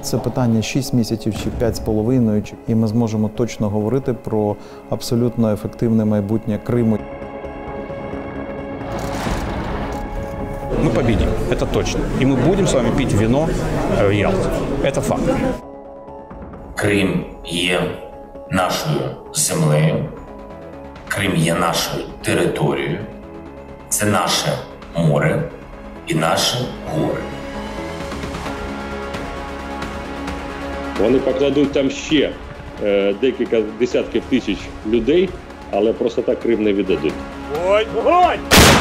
Це питання 6 місяців чи 5,5, і ми зможемо точно говорити про абсолютно ефективне майбутнє Криму. Мы победим, это точно. И мы будем с вами пить вино в Ялте. Это факт. Крим є нашою землею, Крим є нашою територією, це наше море і наші гори. Вони покладуть там ще декілька десятків тисяч людей, але просто так Крим не віддадуть. Огонь!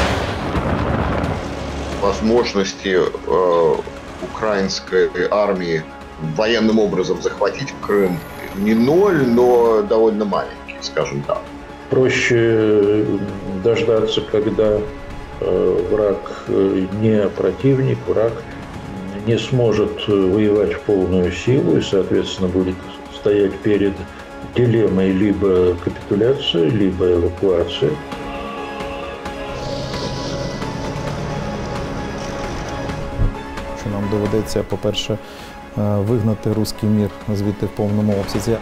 Возможности украинской армии военным образом захватить Крым не ноль, но довольно маленький, скажем так. Проще дождаться, когда враг не противник, враг не сможет воевать в полную силу и, соответственно, будет стоять перед дилеммой либо капитуляция, либо эвакуация. Що нам доведеться, по-перше, вигнати руський мір звідти в повному обсязі.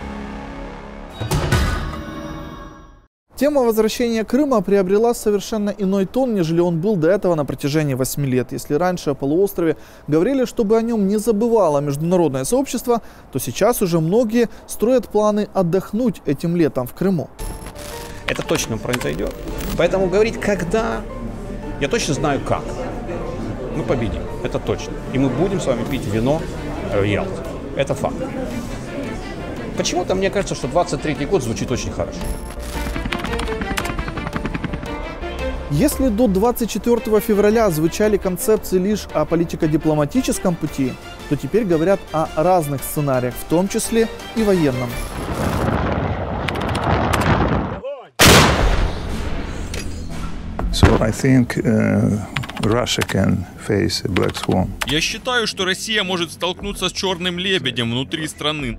Тема возвращения Крыма приобрела совершенно иной тон, нежели он был до этого на протяжении 8 лет. Если раньше о полуострове говорили, чтобы о нем не забывало международное сообщество, то сейчас уже многие строят планы отдохнуть этим летом в Крыму. Это точно произойдет. Поэтому говорить когда, я точно знаю как. Мы победим, это точно. И мы будем с вами пить вино в Ялте. Это факт. Почему-то мне кажется, что 23-й год звучит очень хорошо. Если до 24 февраля звучали концепции лишь о политико-дипломатическом пути, то теперь говорят о разных сценариях, в том числе и военном. So I think Russia can face a black swan. Я считаю, что Россия может столкнуться с черным лебедем внутри страны.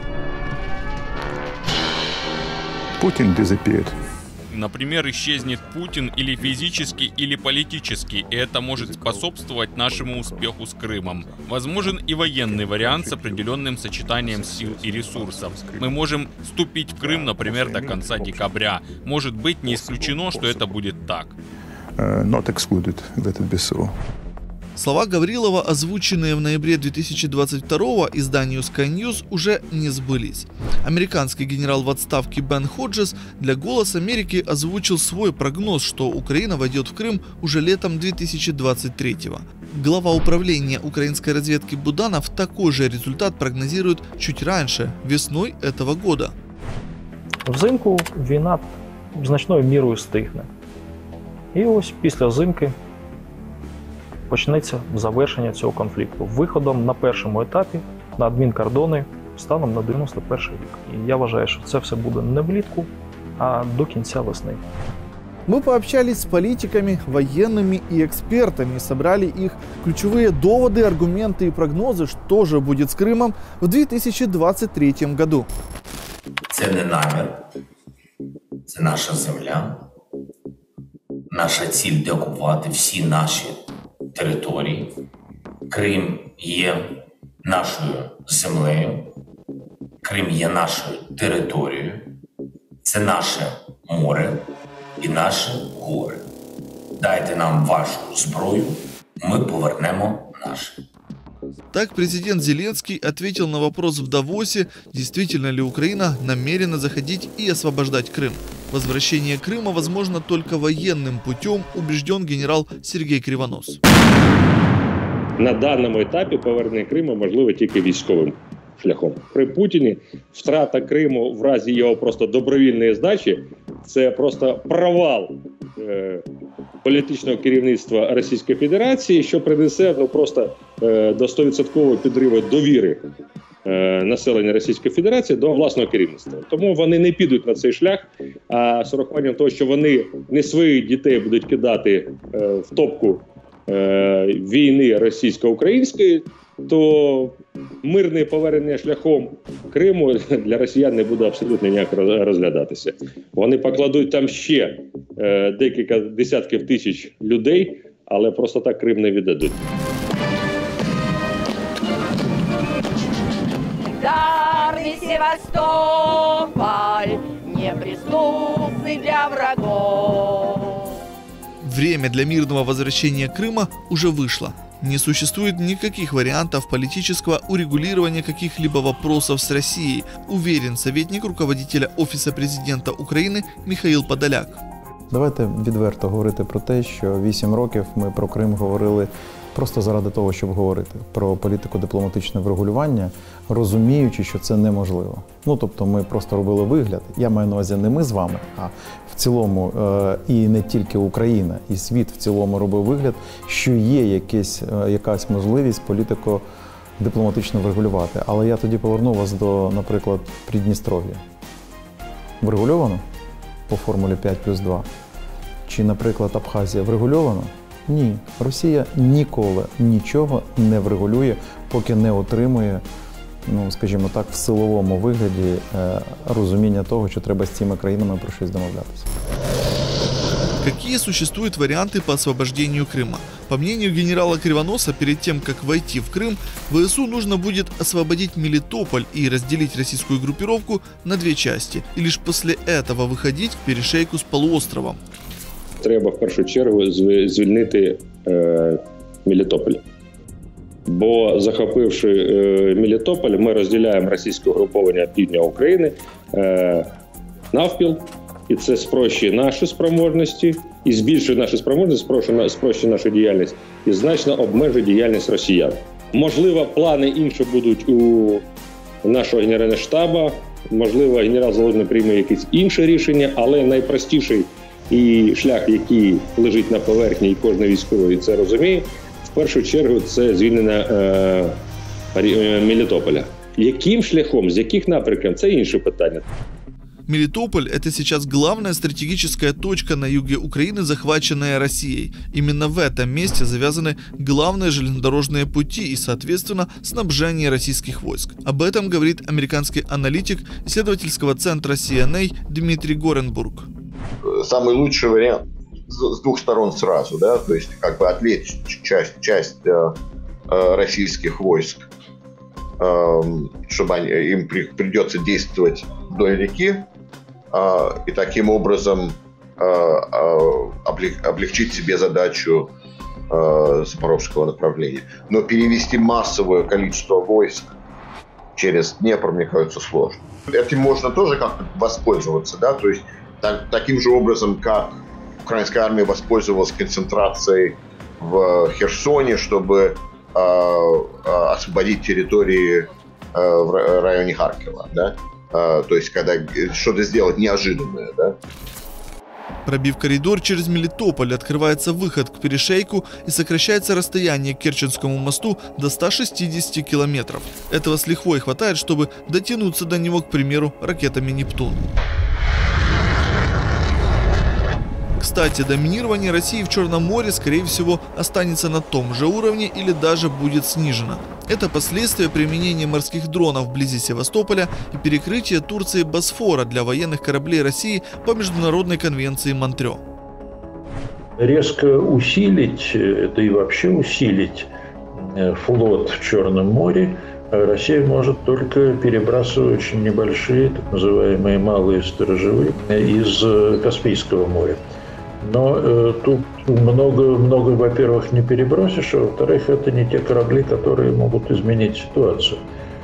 Putin disappeared. Например, исчезнет Путин или физически, или политически, и это может способствовать нашему успеху с Крымом. Возможен и военный вариант с определенным сочетанием сил и ресурсов. Мы можем вступить в Крым, например, до конца декабря. Может быть, не исключено, что это будет так. Not excluded that it be so. Слова Гаврилова, озвученные в ноябре 2022 изданию Sky News, уже не сбылись. Американский генерал в отставке Бен Ходжес для «Голос Америки» озвучил свой прогноз, что Украина войдет в Крым уже летом 2023-го. Глава управления украинской разведки Буданов такой же результат прогнозирует чуть раньше, весной этого года. Взимку війна значною мірою стихне. І ось після зимки почнеться завершення цього конфлікту виходом на першому етапі на адмінкордони станом на 91 рік. І я вважаю, що це все буде не влітку, а до кінця весни. Мы пообщались с политиками, военными и экспертами, собрали их ключевые доводы, аргументы и прогнозы, что же будет с Крымом в 2023 году. Це не намір, це наша земля. Наша ціль – деокупувати всі наші території. Крим є нашою землею, Крим є нашою територією, це наше море і наші гори. Дайте нам вашу зброю, ми повернемо наше. Так президент Зеленский ответил на вопрос в Давосе, действительно ли Украина намерена заходить и освобождать Крым. Возвращение Крыма возможно только военным путем, убежден генерал Сергей Кривонос. На даному етапі повернення Криму можливо тільки військовим шляхом. При Путіні втрата Криму в разі його просто добровільної здачі – це просто провал політичного керівництва Російської Федерації, що принесе просто до 100% підриву довіри населення Російської Федерації до власного керівництва. Тому вони не підуть на цей шлях, а з урахуванням того, що вони не своїх дітей будуть кидати в топку війни російсько-української, то мирне повернення шляхом Криму для росіян не буде абсолютно ніяк розглядатися. Вони покладуть там ще декілька десятків тисяч людей, але просто так Крим не віддадуть. Севастополь неприступный для врагов. Время для мирного возвращения Крыма уже вышло. Не существует никаких вариантов политического урегулирования каких-либо вопросов с Россией, уверен советник руководителя Офиса президента України Михаил Подоляк. Давайте відверто говорити про те, що 8 років ми про Крим говорили просто заради того, щоб говорити про політику дипломатичного врегулювання, розуміючи, що це неможливо. Тобто ми просто робили вигляд, я маю на увазі не ми з вами, а в цілому і не тільки Україна, і світ в цілому робив вигляд, що є якась можливість політико-дипломатично врегулювати. Але я тоді поверну вас до, наприклад, Придністров'я. Врегульовано по формулі 5+2? Чи, наприклад, Абхазія врегульовано? Ні. Росія ніколи нічого не врегулює, поки не отримує, скажімо так, в силовому вигляді розуміння того, що треба з цими країнами про щось домовлятися. Какие существуют варианты по освобождению Крыма? По мнению генерала Кривоноса, перед тем, как войти в Крым, ВСУ нужно будет освободить Мелитополь и разделить российскую группировку на 2 части, и лишь после этого выходить к перешейку с полуостровом. Треба в першу чергу звільнити Мелітополь. Бо захопивши Мелітополь, ми розділяємо російське угруповання півдня України навпіл, і це спрощує наші спроможності, і збільшує наші спроможності, спрощує нашу діяльність, і значно обмежує діяльність росіян. Можливо, плани інші будуть у нашого генерального штабу, можливо, генерал Залужний прийме якісь інші рішення, але найпростіший і шлях, який лежить на поверхні, і кожен військовий це розуміє, в першу чергу це звільнення Мелітополя. Яким шляхом, з яких напрямків, це інше питання. Мелитополь – это сейчас главная стратегическая точка на юге Украины, захваченная Россией. Именно в этом месте завязаны главные железнодорожные пути и, соответственно, снабжение российских войск. Об этом говорит американский аналитик исследовательского центра CNA Дмитрий Горенбург. Самый лучший вариант с 2 сторон сразу, да, то есть как бы отвлечь часть российских войск, чтобы им придется действовать вдоль реки, и таким образом облегчить себе задачу Запорожского направления. Но перевести массовое количество войск через Днепр, мне кажется, сложно. Этим можно тоже как-то воспользоваться, да, то есть таким же образом, как украинская армия воспользовалась концентрацией в Херсоне, чтобы освободить территории в районе Харькова, да? То есть, когда что-то сделать неожиданное, да? Пробив коридор через Мелитополь, открывается выход к перешейку и сокращается расстояние к Керченскому мосту до 160 километров. Этого с лихвой хватает, чтобы дотянуться до него, к примеру, ракетами «Нептун». Кстати, доминирование России в Черном море, скорее всего, останется на том же уровне или даже будет снижено. Это последствия применения морских дронов вблизи Севастополя и перекрытия Турции Босфора для военных кораблей России по Международной конвенции Монтрё. Резко усилить, да и вообще усилить флот в Черном море Россия может только перебрасывая очень небольшие, так называемые малые сторожевые, из Каспийского моря. Но тут много, во-первых, не перебросишь, а во-вторых, это не те корабли, которые могут изменить ситуацию.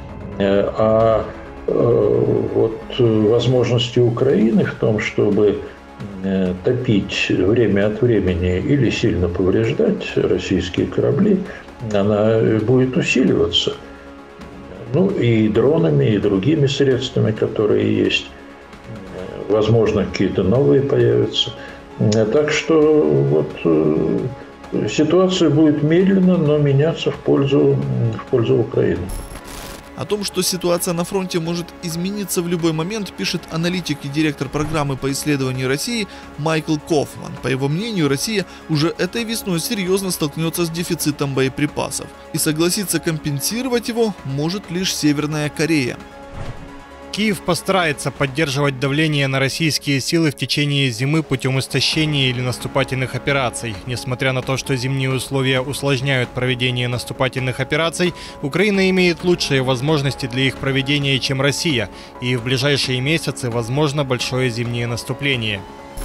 Вот возможности Украины в том, чтобы топить время от времени или сильно повреждать российские корабли, она будет усиливаться. Ну и дронами, и другими средствами, которые есть. Возможно, какие-то новые появятся. Так что вот ситуация будет медленно, но меняться в пользу Украины. О том, что ситуация на фронте может измениться в любой момент, пишет аналитик и директор программы по исследованию России Майкл Кофман. По его мнению, Россия уже этой весной серьезно столкнется с дефицитом боеприпасов. И согласиться компенсировать его может лишь Северная Корея. Киев постарается поддерживать давление на российские силы в течение зимы путем истощения или наступательных операций. Несмотря на то, что зимние условия усложняют проведение наступательных операций, Украина имеет лучшие возможности для их проведения, чем Россия, и в ближайшие месяцы возможно большое зимнее наступление.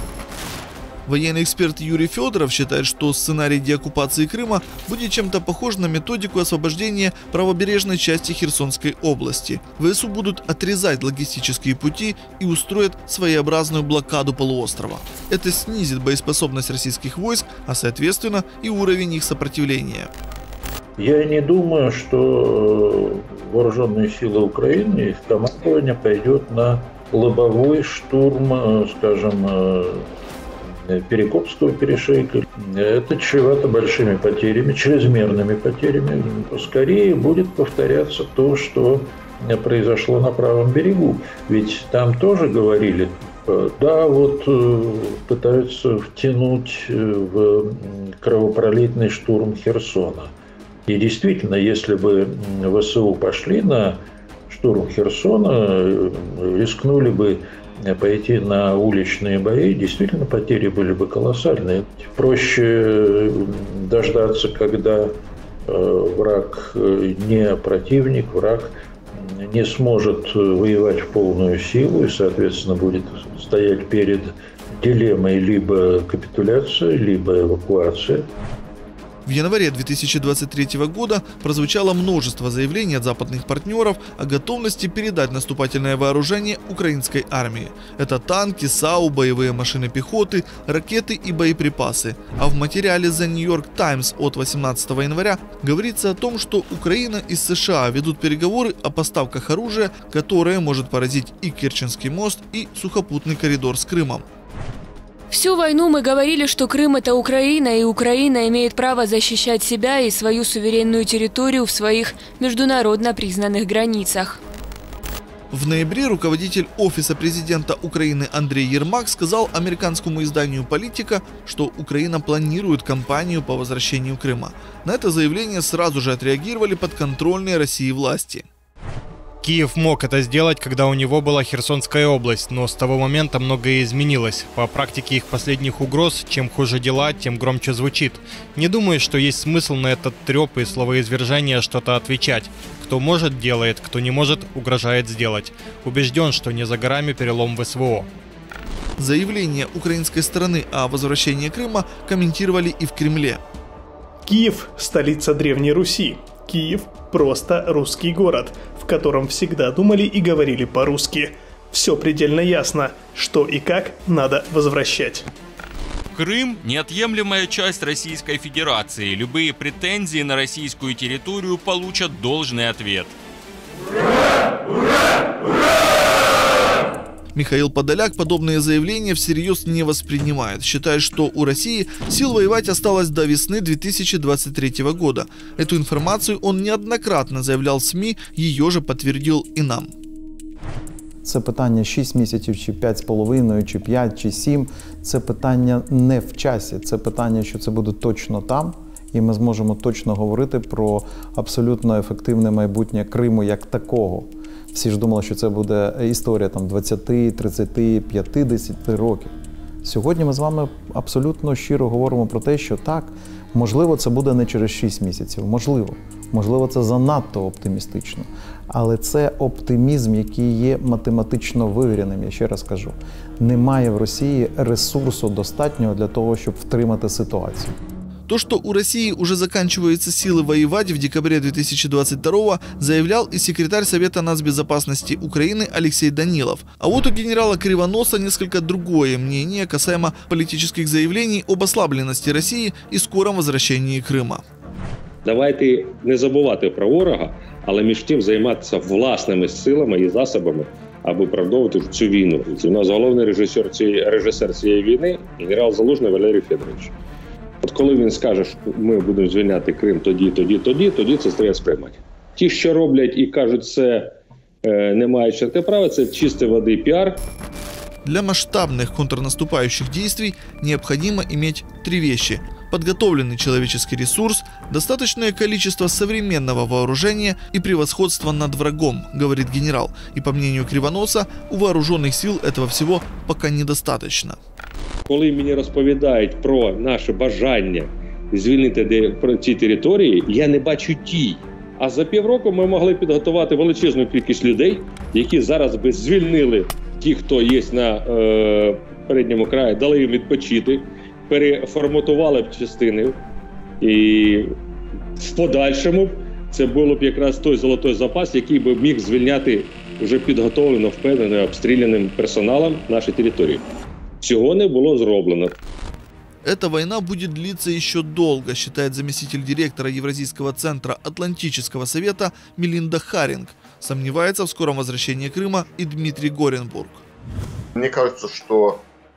Военный эксперт Юрий Федоров считает, что сценарий деоккупации Крыма будет чем-то похож на методику освобождения правобережной части Херсонской области. ВСУ будут отрезать логистические пути и устроят своеобразную блокаду полуострова. Это снизит боеспособность российских войск, а соответственно и уровень их сопротивления. Я не думаю, что вооруженные силы Украины, их командование пойдет на лобовой штурм, скажем, Перекопского перешейка. Это чревато большими потерями, чрезмерными потерями. Скорее будет повторяться то, что произошло на правом берегу. Ведь там тоже говорили, да, вот пытаются втянуть в кровопролитный штурм Херсона. И действительно, если бы ВСУ пошли на штурм Херсона, рискнули бы пойти на уличные бои, действительно потери были бы колоссальные. Проще дождаться, когда враг не противник, враг не сможет воевать в полную силу и, соответственно, будет стоять перед дилеммой либо капитуляция, либо эвакуация. В январе 2023 года прозвучало множество заявлений от западных партнеров о готовности передать наступательное вооружение украинской армии. Это танки, САУ, боевые машины пехоты, ракеты и боеприпасы. А в материале The New York Times от 18 января говорится о том, что Украина и США ведут переговоры о поставках оружия, которое может поразить и Керченский мост, и сухопутный коридор с Крымом. Всю войну мы говорили, что Крым – это Украина, и Украина имеет право защищать себя и свою суверенную территорию в своих международно признанных границах. В ноябре руководитель Офиса президента Украины Андрей Ермак сказал американскому изданию «Политика», что Украина планирует кампанию по возвращению Крыма. На это заявление сразу же отреагировали подконтрольные России власти. Киев мог это сделать, когда у него была Херсонская область, но с того момента многое изменилось. По практике их последних угроз, чем хуже дела, тем громче звучит. Не думаю, что есть смысл на этот трёп и словоизвержение что-то отвечать. Кто может – делает, кто не может – угрожает сделать. Убежден, что не за горами перелом в СВО. Заявление украинской стороны о возвращении Крыма комментировали и в Кремле. Киев – столица Древней Руси. Киев – просто русский город, в котором всегда думали и говорили по-русски. Все предельно ясно, что и как надо возвращать. Крым – неотъемлемая часть Российской Федерации. Любые претензии на российскую территорию получат должный ответ. Ура! Ура! Ура! Михаил Подоляк подобные заявления всерьез не воспринимает. Считает, что у России сил воевать осталось до весны 2023 года. Эту информацию он неоднократно заявлял в СМИ, ее же подтвердил и нам. Це питання 6 місяців, чи 5,5, чи 5, чи 7. Це питання не в часі. Це питання, що це буде точно там. І ми зможемо точно говорити про абсолютно ефективне майбутнє Криму як такого. Всі ж думали, що це буде історія там 20, 30, 50 років. Сьогодні ми з вами абсолютно щиро говоримо про те, що так, можливо, це буде не через 6 місяців, можливо, це занадто оптимістично. Але це оптимізм, який є математично вивіреним, я ще раз кажу. Немає в Росії ресурсу достатнього для того, щоб втримати ситуацію. То, что у России уже заканчиваются силы воевать, в декабре 2022 заявлял и секретарь Совета нацбезопасности Украины Алексей Данилов. А вот у генерала Кривоноса несколько другое мнение касаемо политических заявлений об ослабленности России и скором возвращении Крыма. Давайте не забувати про ворога, але між тим займатися власними силами і засобами, аби виправдовувати цю війну. У нас головний режисер цієї війни – генерал Залужний Валерій Федорович. От коли він скаже, що ми будемо звільняти Крим тоді це треба сприймати. Ті, що роблять і кажуть, це не мають чітке права, це чистой воды пиар. Для масштабных контрнаступающих действий необходимо иметь три вещи. подготовленный человеческий ресурс, достаточное количество современного вооружения и превосходство над врагом, говорит генерал. И по мнению Кривоноса, у вооруженных сил этого всего пока недостаточно. Коли мені розповідають про наше бажання звільнити ці території, я не бачу дій. А за півроку ми могли підготувати величезну кількість людей, які зараз би звільнили ті, хто є на передньому краї, дали їм відпочити, переформатували б частини. І в подальшому це було б якраз той золотий запас, який би міг звільняти вже підготовлено, впевнено, обстріляним персоналом наші території. Цього не було зроблено. Эта война будет длиться еще долго, считает заместитель директора Евразийского центра Атлантического совета Мелинда Харинг. Сомневается в скором возвращении Крыма и Дмитрий Горенбург. Мне кажется, что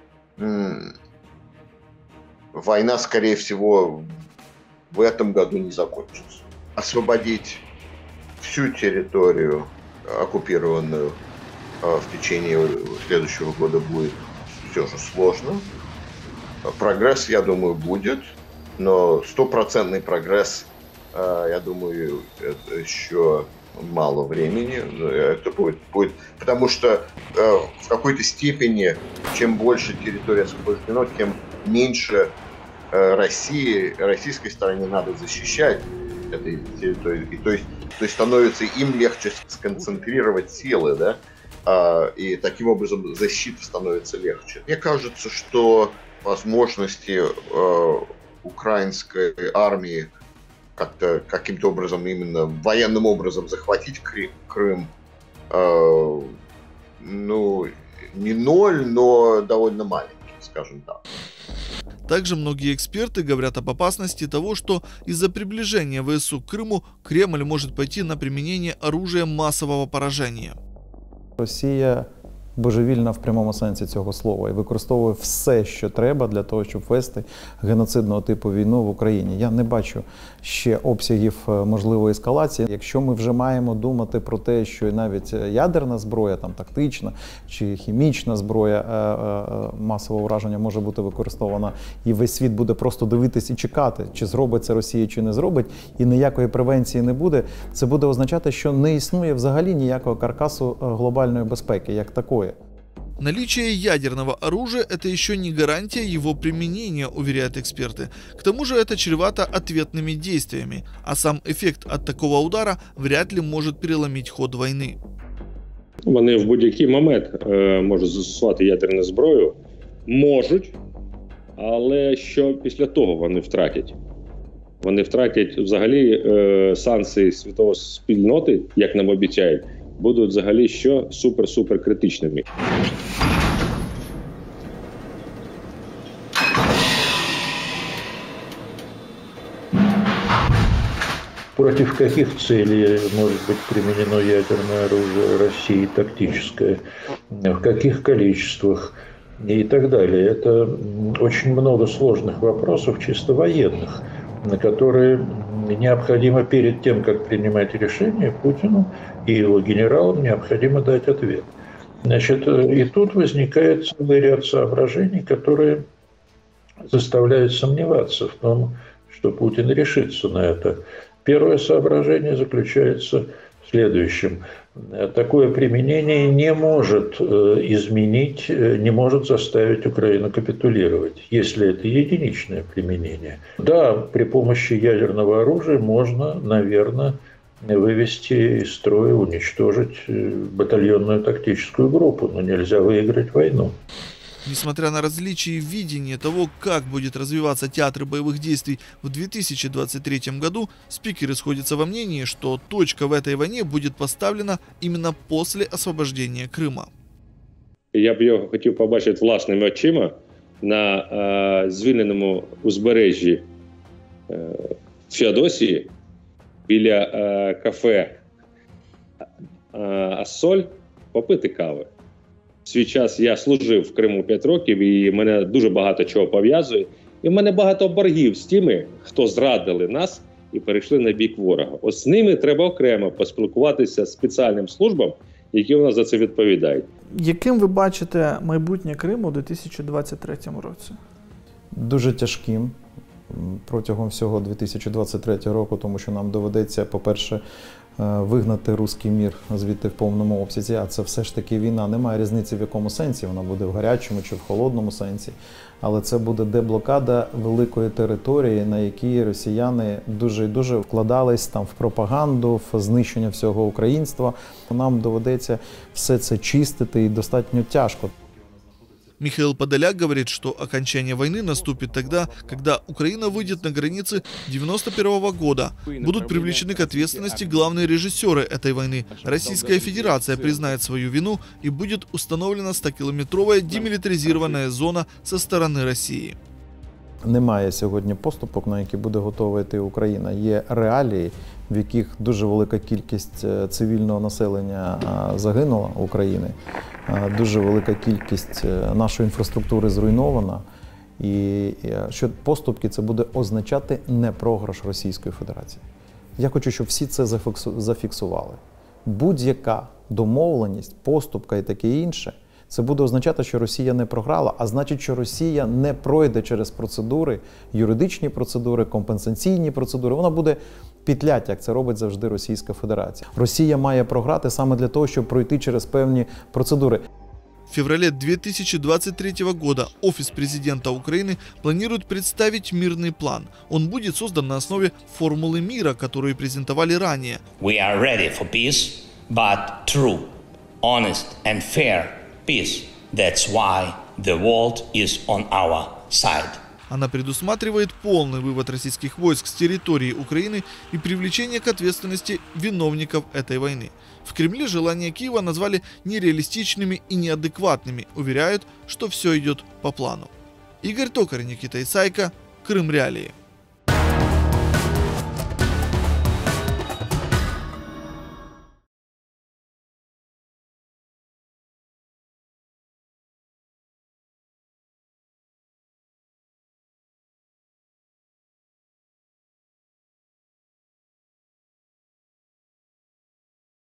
война, скорее всего, в этом году не закончится. Освободить всю территорию, оккупированную в течение следующего года, будет все же сложно. Прогресс, я думаю, будет, но стопроцентный прогресс, я думаю, это еще мало времени. Это будет, потому что в какой-то степени, чем больше территория освобождена, тем меньше российской стороне надо защищать этой территории. И, то есть становится им легче сконцентрировать силы, да? И таким образом защита становится легче. Мне кажется, что возможности украинской армии каким-то образом, именно военным образом захватить Крым, ну, не ноль, но довольно маленький, скажем так. Также многие эксперты говорят об опасности того, что из-за приближения ВСУ к Крыму Кремль может пойти на применение оружия массового поражения. Росія божевільна в прямому сенсі цього слова і використовує все, що треба для того, щоб вести геноцидного типу війну в Україні. Я не бачу ще обсягів можливої ескалації. Якщо ми вже маємо думати про те, що навіть ядерна зброя, там тактична чи хімічна зброя масового враження може бути використована, і весь світ буде просто дивитись і чекати, чи зробить це Росія, чи не зробить, і ніякої превенції не буде, це буде означати, що не існує взагалі ніякого каркасу глобальної безпеки, як такої. Наличие ядерного оружия – это еще не гарантия его применения, уверяют эксперты. К тому же это чревато ответными действиями, а сам эффект от такого удара вряд ли может переломить ход войны. Вони в будь-який момент можуть застосувати ядерну зброю, можуть, але що після того вони втратять? Вони втратять взагалі санкції світової спільноти, як нам обіцяють, будуть взагалі що супер-супер критичними. Против каких целей может быть применено ядерное оружие России, тактическое, в каких количествах и так далее. Это очень много сложных вопросов, чисто военных, на которые необходимо перед тем, как принимать решение, Путину и его генералам необходимо дать ответ. Значит, и тут возникает целый ряд соображений, которые заставляют сомневаться в том, что Путин решится на это. Первое соображение заключается в следующем. Такое применение не может изменить, не может заставить Украину капитулировать, если это единичное применение. Да, при помощи ядерного оружия можно, наверное, вывести из строя, уничтожить батальонную тактическую группу, но нельзя выиграть войну. Несмотря на различия в видении того, как будет развиваться театр боевых действий в 2023 году, спикеры сходятся во мнении, что точка в этой войне будет поставлена именно после освобождения Крыма. Я б його хотів побачити власними очима на звільненому узбережжі Феодосії біля кафе «Ассоль» попити кави. В свій час я служив в Криму 5 років, і мене дуже багато чого пов'язує. І в мене багато боргів з тими, хто зрадили нас і перейшли на бік ворога. Ось з ними треба окремо поспілкуватися з спеціальним службам, які у нас за це відповідають. Яким ви бачите майбутнє Криму у 2023 році? Дуже тяжким. протягом всього 2023 року, тому що нам доведеться, по-перше, вигнати руський мір звідти в повному обсязі, а це все ж таки війна. Немає різниці в якому сенсі, вона буде в гарячому чи в холодному сенсі, але це буде деблокада великої території, на якій росіяни дуже і дуже вкладались там в пропаганду, в знищення всього українства. Нам доведеться все це чистити і достатньо тяжко. Михаил Подоляк говорит, что окончание войны наступит тогда, когда Украина выйдет на границы 1991 года. Будут привлечены к ответственности главные режиссеры этой войны. Российская Федерация признает свою вину и будет установлена 100-километровая демилитаризированная зона со стороны России. Немає сьогодні поступок, на які буде готова йти Україна. Є реалії, в яких дуже велика кількість цивільного населення загинула України, дуже велика кількість нашої інфраструктури зруйнована. І що поступки це буде означати не програш Російської Федерації. Я хочу, щоб всі це зафіксували. Будь-яка домовленість, поступка і таке інше – це буде означати, що Росія не програла, а значить, що Росія не пройде через процедури, юридичні процедури, компенсаційні процедури. Вона буде петлять, як це робить завжди Російська Федерація. Росія має програти саме для того, щоб пройти через певні процедури. В феврале 2023 года Офис президента Украины планирует представить мирный план. Он будет создан на основе формулы мира, которую презентовали ранее. We are ready for peace, but true, honest and fair peace. That's why the world is on our side. Она предусматривает полный вывод российских войск с территории Украины и привлечение к ответственности виновников этой войны. В Кремле желания Киева назвали нереалистичными и неадекватными, уверяют, что все идет по плану. Игорь Токарь, Никита Исайко, Крым Реалии.